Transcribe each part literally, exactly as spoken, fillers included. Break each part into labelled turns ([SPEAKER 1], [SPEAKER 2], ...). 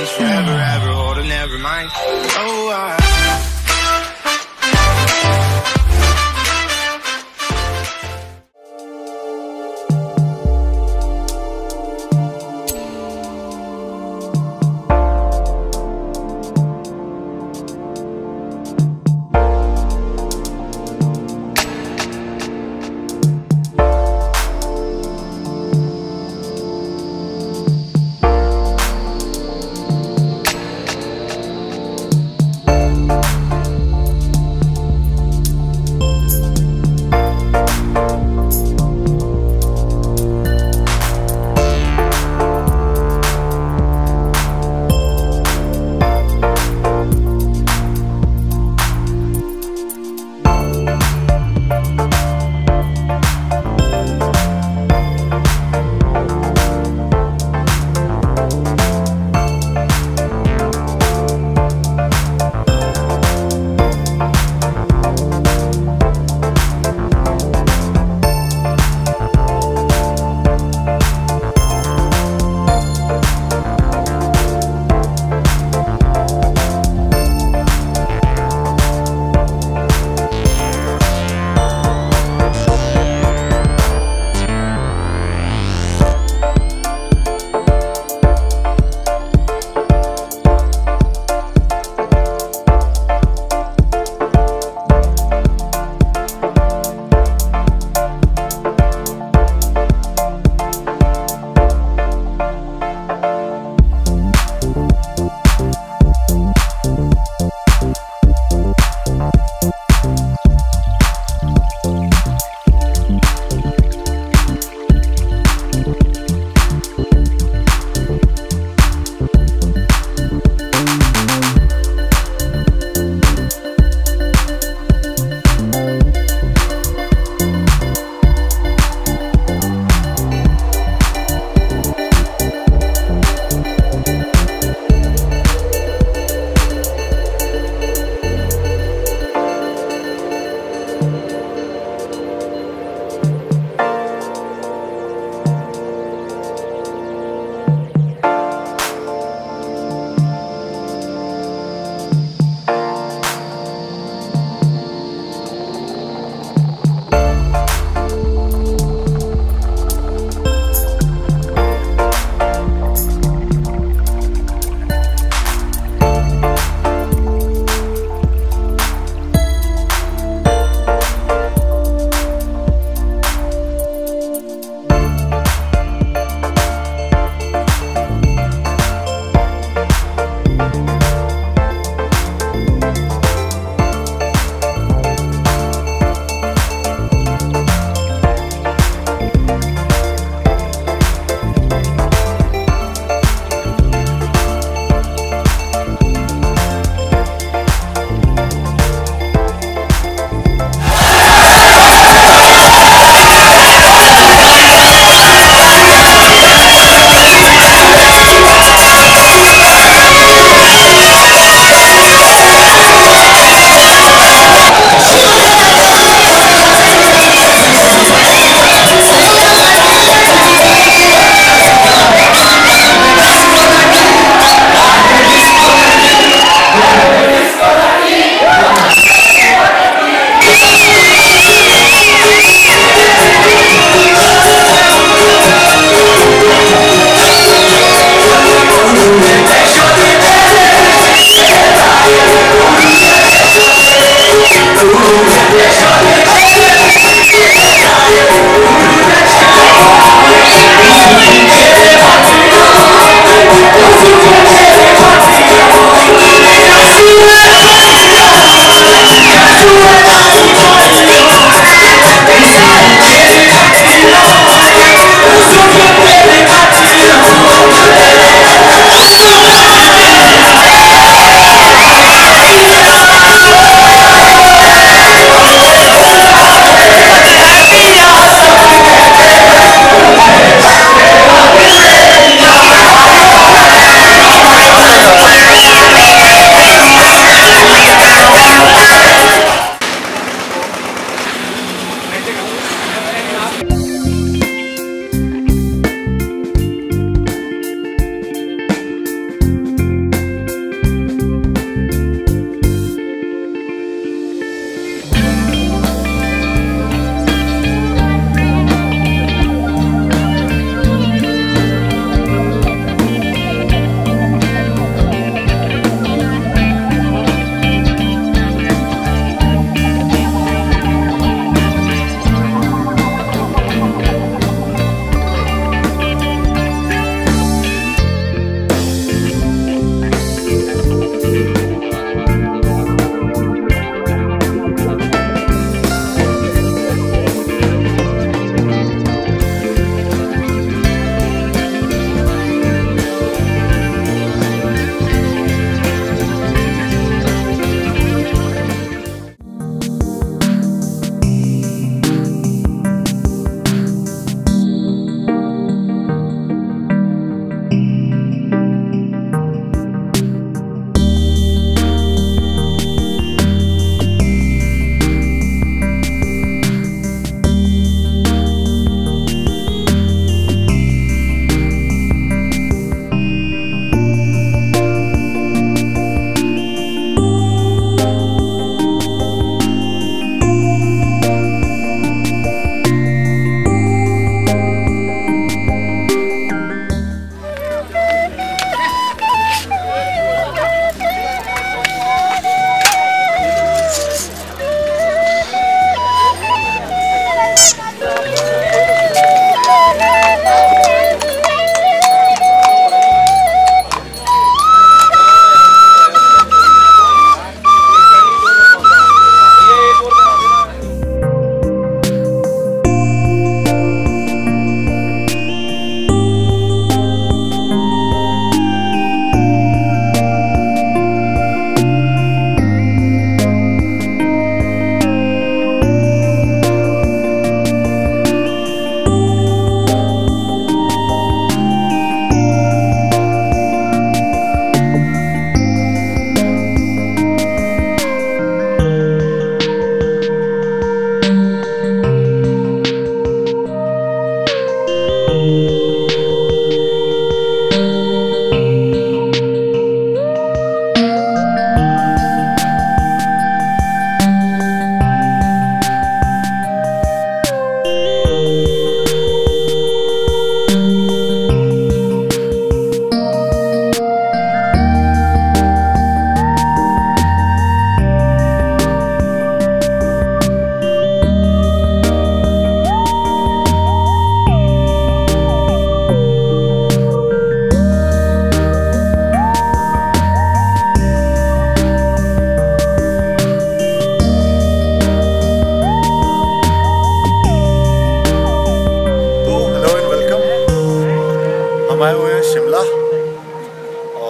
[SPEAKER 1] means forever, ever, hold it, never mind. Oh, I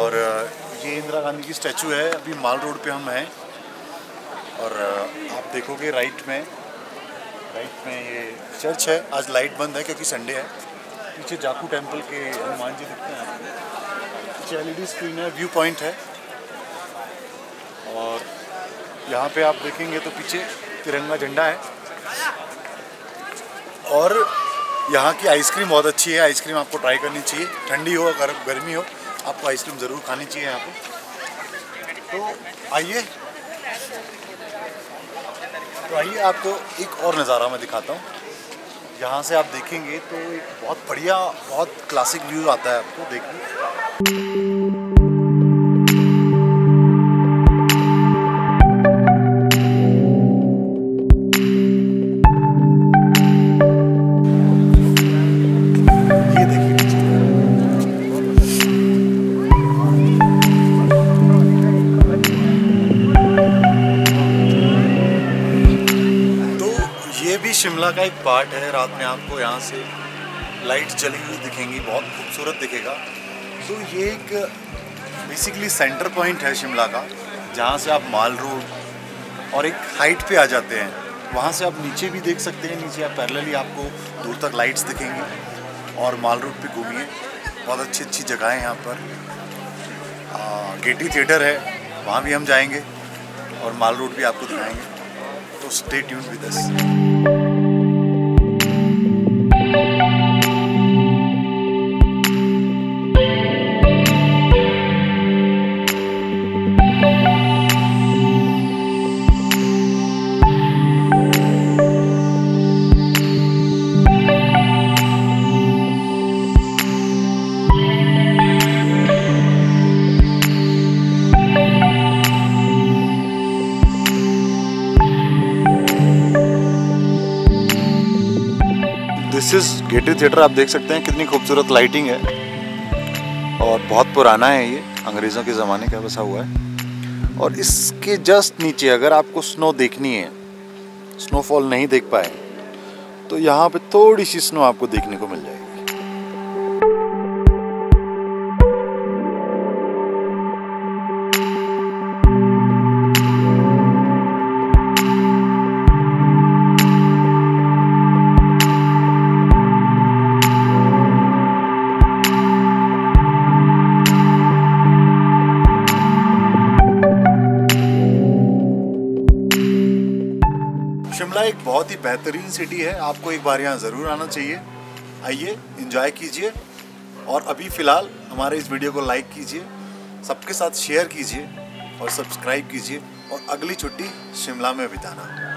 [SPEAKER 2] और ये इंदिरा गांधी की स्टैचू है। अभी माल रोड पे हम हैं और आप देखोगे राइट में राइट में ये चर्च है। आज लाइट बंद है क्योंकि संडे है। पीछे जाकू टेम्पल के हनुमान जी दिखते हैं। पीछे एल ई डी स्क्रीन है, व्यू पॉइंट है। और यहाँ पे आप देखेंगे तो पीछे तिरंगा झंडा है। और यहाँ की आइसक्रीम बहुत अच्छी है। आइसक्रीम आपको ट्राई करनी चाहिए, ठंडी हो अगर गर्मी हो आपको आइसक्रीम ज़रूर खानी चाहिए यहाँ पे। तो आइए तो आइए आपको एक और नज़ारा मैं दिखाता हूँ। यहाँ से आप देखेंगे तो एक बहुत बढ़िया, बहुत क्लासिक व्यू आता है आपको। देखिए शिमला का एक पार्ट है। रात में आपको यहाँ से लाइट जली हुई दिखेंगी, बहुत खूबसूरत दिखेगा। तो ये एक बेसिकली सेंटर पॉइंट है शिमला का, जहाँ से आप माल रोड और एक हाइट पे आ जाते हैं। वहाँ से आप नीचे भी देख सकते हैं। नीचे आप पैरेलली आपको दूर तक लाइट्स दिखेंगी। और माल रोड पे घूमिए, बहुत अच्छी अच्छी जगह है यहाँ पर। गेटी थिएटर है, वहाँ भी हम जाएंगे और माल रोड भी आपको दिखाएंगे। तो stay tuned with us. This is Getty theatre. आप देख सकते हैं कितनी खूबसूरत लाइटिंग है और बहुत पुराना है। ये अंग्रेज़ों के ज़माने का बसा हुआ है। और इसके जस्ट नीचे अगर आपको स्नो देखनी है, स्नोफॉल नहीं देख पाए तो यहाँ पे थोड़ी सी स्नो आपको देखने को मिल जाएगी। शिमला एक बहुत ही बेहतरीन सिटी है। आपको एक बार यहाँ ज़रूर आना चाहिए। आइए, एंजॉय कीजिए। और अभी फ़िलहाल हमारे इस वीडियो को लाइक कीजिए, सबके साथ शेयर कीजिए और सब्सक्राइब कीजिए। और अगली छुट्टी शिमला में बिताना।